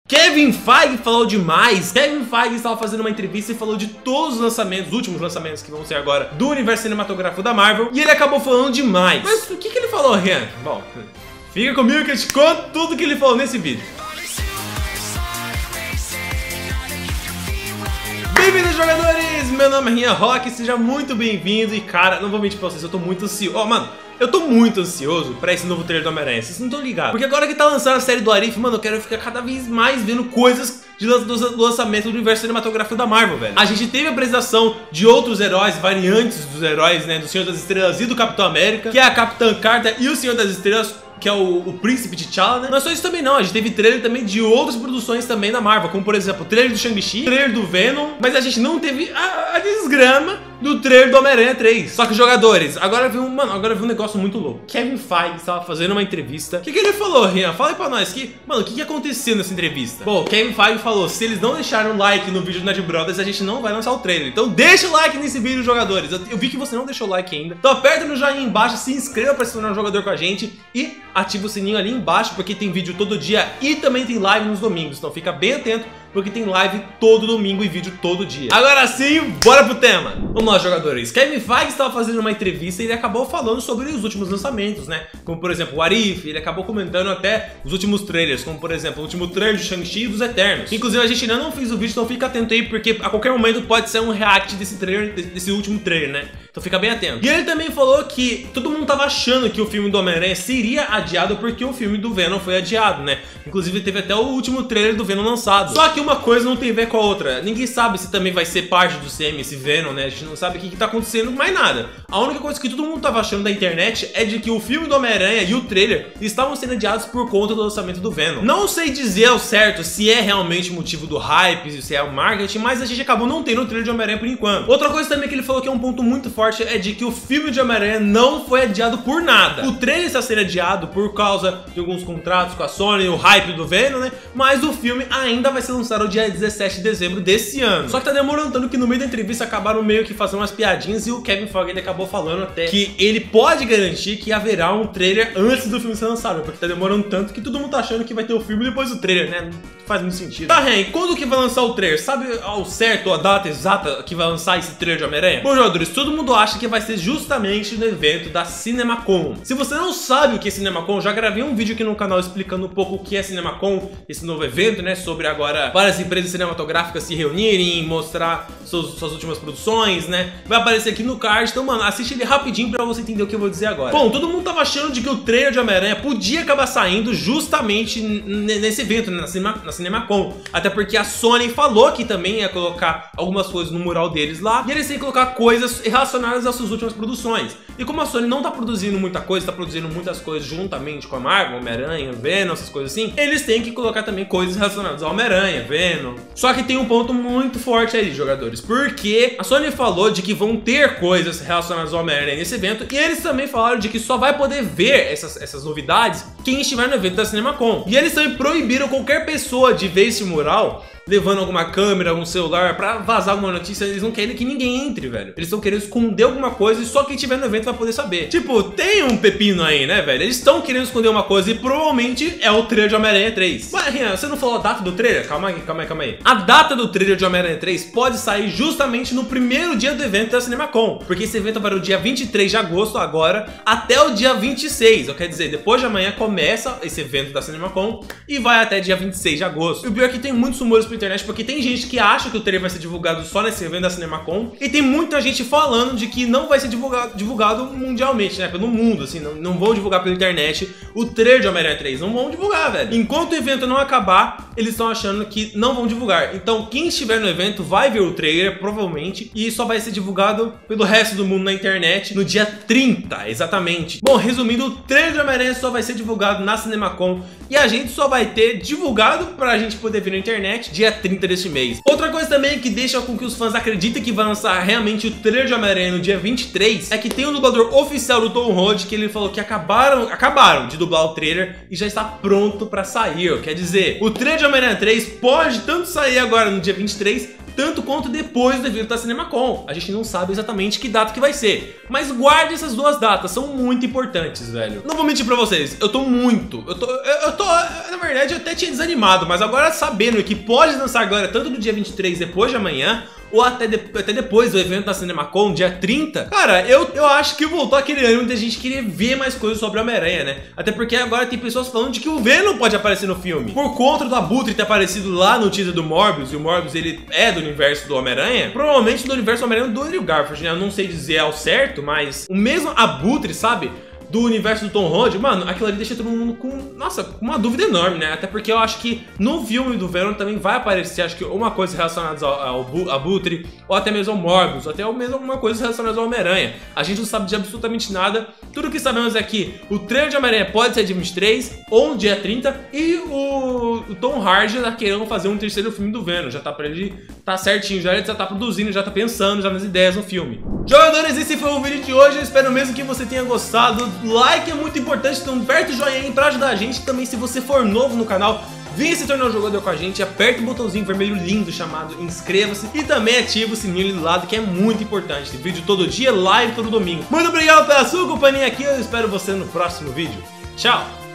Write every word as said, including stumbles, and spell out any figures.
Kevin Feige falou demais. Kevin Feige estava fazendo uma entrevista e falou de todos os lançamentos, os últimos lançamentos que vão ser agora do universo cinematográfico da Marvel. E ele acabou falando demais. Mas o que, que ele falou, Rian? Bom, fica comigo que eu te conto tudo que ele falou nesse vídeo. Bem-vindos, jogadores! Meu nome é Rian Rock, seja muito bem-vindo. E cara, não vou mentir pra vocês, eu tô muito ansioso. Ó, oh, mano, eu tô muito ansioso pra esse novo trailer do Homem-Aranha. Vocês não estão ligados? Porque agora que tá lançando a série do Arif, mano, eu quero ficar cada vez mais vendo coisas de lan do lançamento do universo cinematográfico da Marvel, velho. A gente teve a apresentação de outros heróis, variantes dos heróis, né, do Senhor das Estrelas e do Capitão América, que é a Capitã Carter e o Senhor das Estrelas, que é o, o Príncipe T'Challa, né? Não é só isso também não, a gente teve trailer também de outras produções também da Marvel, como por exemplo o trailer do Shang-Chi, trailer do Venom, mas a gente não teve a, a desgrama do trailer do Homem-Aranha três. Só que jogadores, agora viu um, mano, agora viu um negócio muito louco. Kevin Feige estava fazendo uma entrevista. O que, que ele falou, Rian? Fala aí pra nós que, mano, o que, que aconteceu nessa entrevista? Bom, Kevin Feige falou, se eles não deixarem um like no vídeo do Nerd Brothers, a gente não vai lançar o trailer. Então deixa o like nesse vídeo, jogadores. Eu, eu vi que você não deixou o like ainda. Então aperta no joinha embaixo, se inscreva para se tornar um jogador com a gente e ativa o sininho ali embaixo, porque tem vídeo todo dia e também tem live nos domingos. Então fica bem atento, porque tem live todo domingo e vídeo todo dia. Agora sim, bora pro tema. Vamos lá, jogadores. Kevin Feige estava fazendo uma entrevista e ele acabou falando sobre os últimos lançamentos, né? Como, por exemplo, o Arif. Ele acabou comentando até os últimos trailers, como, por exemplo, o último trailer de Shang-Chi e dos Eternos. Inclusive, a gente ainda não fez o vídeo, então fica atento aí, porque a qualquer momento pode ser um react desse trailer, desse último trailer, né? Então fica bem atento. E ele também falou que todo mundo tava achando que o filme do Homem-Aranha seria adiado porque o filme do Venom foi adiado, né? Inclusive, teve até o último trailer do Venom lançado. Só que uma coisa não tem a ver com a outra. Ninguém sabe se também vai ser parte do C M, esse Venom, né? A gente não sabe o que, que tá acontecendo, mais nada. A única coisa que todo mundo tava achando da internet é de que o filme do Homem-Aranha e o trailer estavam sendo adiados por conta do lançamento do Venom. Não sei dizer ao certo se é realmente motivo do hype, se é o marketing, mas a gente acabou não tendo o trailer de Homem-Aranha por enquanto. Outra coisa também que ele falou que é um ponto muito forte é de que o filme de Homem-Aranha não foi adiado por nada. O trailer está sendo adiado por causa de alguns contratos com a Sony, o hype do Venom, né? Mas o filme ainda vai ser lançado no dia dezessete de dezembro desse ano. Só que tá demorando tanto que no meio da entrevista acabaram meio que fazendo umas piadinhas e o Kevin Feige ele acabou falando até que ele pode garantir que haverá um trailer antes do filme ser lançado, porque tá demorando tanto que todo mundo tá achando que vai ter o filme depois do trailer, né? Não faz muito sentido. Tá, Ren, quando que vai lançar o trailer? Sabe ao certo a data exata que vai lançar esse trailer de Homem-Aranha? Bom, jogadores, todo mundo acha que vai ser justamente no evento da CinemaCon. Se você não sabe o que é CinemaCon, já gravei um vídeo aqui no canal explicando um pouco o que é CinemaCon, esse novo evento, né? Sobre agora várias empresas cinematográficas se reunirem, mostrar suas, suas últimas produções, né? Vai aparecer aqui no card, então, mano, assiste ele rapidinho pra você entender o que eu vou dizer agora. Bom, todo mundo tava achando de que o trailer de Homem-Aranha podia acabar saindo justamente nesse evento, né? na, Cinema, na CinemaCon. Até porque a Sony falou que também ia colocar algumas coisas no mural deles lá, e eles têm que colocar coisas relacionadas às suas últimas produções. E como a Sony não tá produzindo muita coisa, tá produzindo muitas coisas juntamente com a Marvel, Homem-Aranha, Venom, essas coisas assim, eles têm que colocar também coisas relacionadas ao Homem-Aranha, Venom. Só que tem um ponto muito forte aí, jogadores, porque a Sony falou de que vão ter coisas relacionadas ao Homem-Aranha nesse evento, e eles também falaram de que só vai poder ver essas, essas novidades quem estiver no evento da CinemaCon. E eles também proibiram qualquer pessoa de ver esse mural levando alguma câmera, algum celular pra vazar alguma notícia. Eles não querem que ninguém entre, velho. Eles estão querendo esconder alguma coisa e só quem estiver no evento vai poder saber. Tipo, tem um pepino aí, né, velho? Eles estão querendo esconder uma coisa e provavelmente é o trailer de Homem-Aranha três. Mas, Rian, você não falou a data do trailer? Calma aí, calma aí, calma aí. A data do trailer de Homem-Aranha três pode sair justamente no primeiro dia do evento da CinemaCon, porque esse evento vai do dia vinte e três de agosto agora até o dia vinte e seis. Quer dizer, depois de amanhã começa esse evento da CinemaCon e vai até dia vinte e seis de agosto. E o pior é que tem muitos rumores pra internet, porque tem gente que acha que o trailer vai ser divulgado só nesse evento da CinemaCon, e tem muita gente falando de que não vai ser divulgado, divulgado mundialmente, né? Pelo mundo, assim, não, não vão divulgar pela internet o trailer de Homem-Aranha três, não vão divulgar, velho. Enquanto o evento não acabar, eles estão achando que não vão divulgar. Então quem estiver no evento vai ver o trailer, provavelmente, e só vai ser divulgado pelo resto do mundo na internet no dia trinta, exatamente. Bom, resumindo, o trailer de Homem-Aranha só vai ser divulgado na CinemaCon, e a gente só vai ter divulgado pra gente poder ver na internet dia trinta deste mês. Outra coisa também que deixa com que os fãs acreditem que vai lançar realmente o trailer de Homem-Aranha no dia vinte e três é que tem um dublador oficial do Tom Holland que ele falou que acabaram, acabaram de dublar o trailer e já está pronto pra sair. Quer dizer, o trailer de Homem-Aranha três pode tanto sair agora no dia vinte e três tanto quanto depois do evento da CinemaCon. A gente não sabe exatamente que data que vai ser, mas guarde essas duas datas, são muito importantes, velho. Não vou mentir pra vocês, eu tô muito, eu tô, eu, eu tô, na verdade eu até tinha desanimado, mas agora sabendo que pode lançar agora tanto no dia vinte e três, depois de amanhã, ou até, de, até depois do evento da CinemaCon, dia trinta, cara, eu, eu acho que voltou aquele ânimo da gente querer ver mais coisas sobre o Homem-Aranha, né? Até porque agora tem pessoas falando de que o Venom pode aparecer no filme. Por conta do Abutre ter aparecido lá no teaser do Morbius, e o Morbius ele é do universo do Homem-Aranha, provavelmente do universo do Homem-Aranha do Andrew Garfield, né? Eu não sei dizer ao certo, mas o mesmo Abutre, sabe? Do universo do Tom Holland, mano, aquilo ali deixa todo mundo com, nossa, com uma dúvida enorme, né? Até porque eu acho que no filme do Venom também vai aparecer, acho que uma coisa relacionada ao, ao Abutre, ou até mesmo ao Morbius, ou até mesmo alguma coisa relacionada ao Homem-Aranha. A gente não sabe de absolutamente nada. Tudo que sabemos é que o trailer de Homem-Aranha pode ser dia vinte e três ou dia trinta, e o, o Tom Hardy tá querendo fazer um terceiro filme do Venom, já tá pra ele, tá certinho, já ele já tá produzindo, já tá pensando já nas ideias no filme. Jogadores, esse foi o vídeo de hoje, eu espero mesmo que você tenha gostado. Like é muito importante, então aperta o joinha aí pra ajudar a gente. Também, se você for novo no canal, venha se tornar um jogador com a gente, aperta o botãozinho vermelho lindo chamado inscreva-se e também ativa o sininho ali do lado, que é muito importante. Tem vídeo todo dia, live todo domingo. Muito obrigado pela sua companhia aqui, eu espero você no próximo vídeo. Tchau!